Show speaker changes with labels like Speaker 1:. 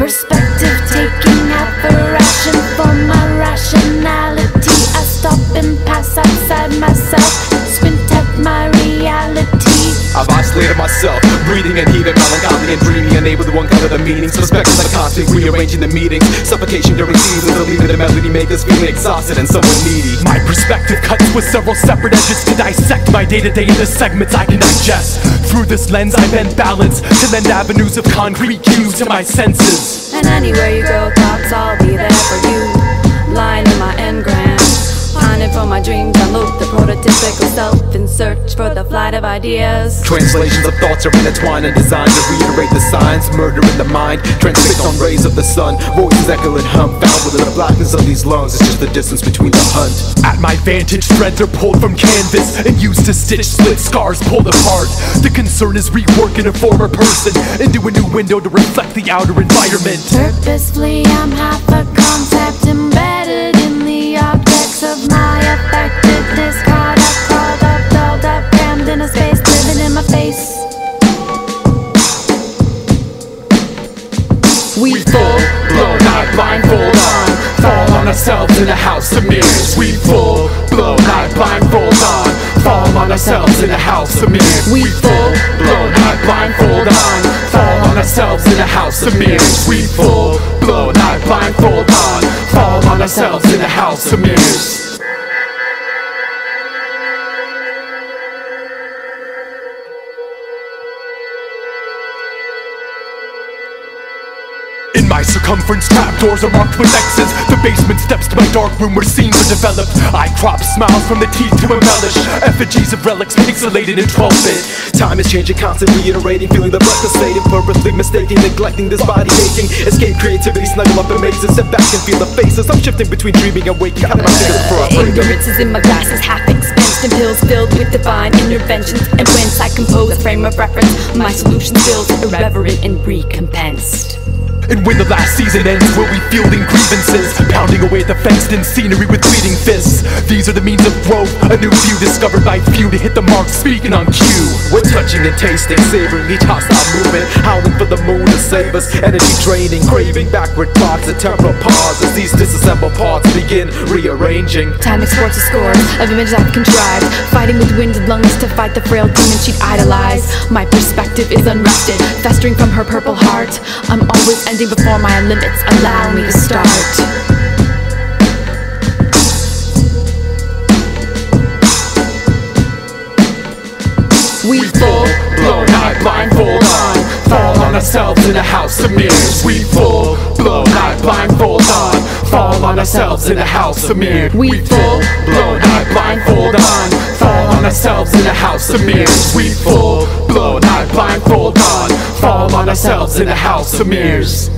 Speaker 1: perspective, taking out the ration for my rationality. I stop and pass outside myself, squint at my reality.
Speaker 2: I've isolated myself, breathing and heaving, melancholy and dreamy, unable to uncover the meanings. Suspecting that I'm constantly rearranging the meetings, suffocation during seasons, believing the melody make us feeling exhausted and somewhat needy.
Speaker 3: My perspective cuts with several separate edges to dissect my day-to-day into segments I can digest. Through this lens I bend balance to lend avenues of concrete cues to my senses.
Speaker 4: And anywhere you go, thoughts, I'll be there for you. Lying in my engram, pining for my dreams, unload the prototypical self in search for the flight of ideas.
Speaker 2: Translations of thoughts are intertwined and designed to reiterate the signs. Murder in the mind, transfixed on rays of the sun. Voices echo and hum, found within the blackness of these lungs. It's just the distance between the hunt.
Speaker 3: At my vantage, threads are pulled from canvas and used to stitch split scars pulled apart. The concern is reworking a former person into a new window to reflect the outer environment.
Speaker 1: Purposefully, I'm half a concept embedded in the objects of my affectedness. Caught up, crawled up, dolled up, crammed in a space, living in my face.
Speaker 3: We full blown, not blindfold on, fall on ourselves in a house of mirrors. We full blown, not blindfold on, fall on ourselves in a house of mirrors. We full blown, not blindfold on, fall on ourselves in a house of mirrors. We full blown, not blindfold on, fall on ourselves in a house of mirrors. In my circumference, trapdoors are marked with X's. The basement steps to my dark room where scenes are developed. I crop smiles from the teeth to embellish effigies of relics pixelated in 12-bit.
Speaker 2: Time is changing, constantly iterating, feeling the breath sedating, purposely mistaking, neglecting this body aching. Escape creativity, snuggle up in mazes, step back and feel the faces. I'm shifting between dreaming and waking. Counting my fingers before I break them.
Speaker 4: Ignorance is in my glasses, half expensed and pills filled with divine interventions. And whence I compose a frame of reference, my solution feels irreverent and recompensed.
Speaker 3: And when the last season ends, we'll be fielding grievances, pounding away at the fenced-in scenery with bleeding fists. These are the means of growth, a new view discovered by few to hit the mark, speaking on cue.
Speaker 2: We're touching and tasting, savoring each hostile movement, howling for the moon to save us, energy draining, craving backward thoughts, a temporal pause as these disassembled parts begin rearranging.
Speaker 4: Time exports a score of images I've contrived, fighting with winded lungs to fight the frail demon she'd idolize. My perspective is unrested, festering from her purple heart. I'm always ending before my limits allow me to start. We full blown, not blindfold on, fall on ourselves in a house of mirrors. We full blown, not blindfold on, fall on ourselves in a house of mirrors. We full blown, not blindfold on, fall on ourselves in a house of mirrors. We full blown, not blindfold on, fall on ourselves in a house of mirrors.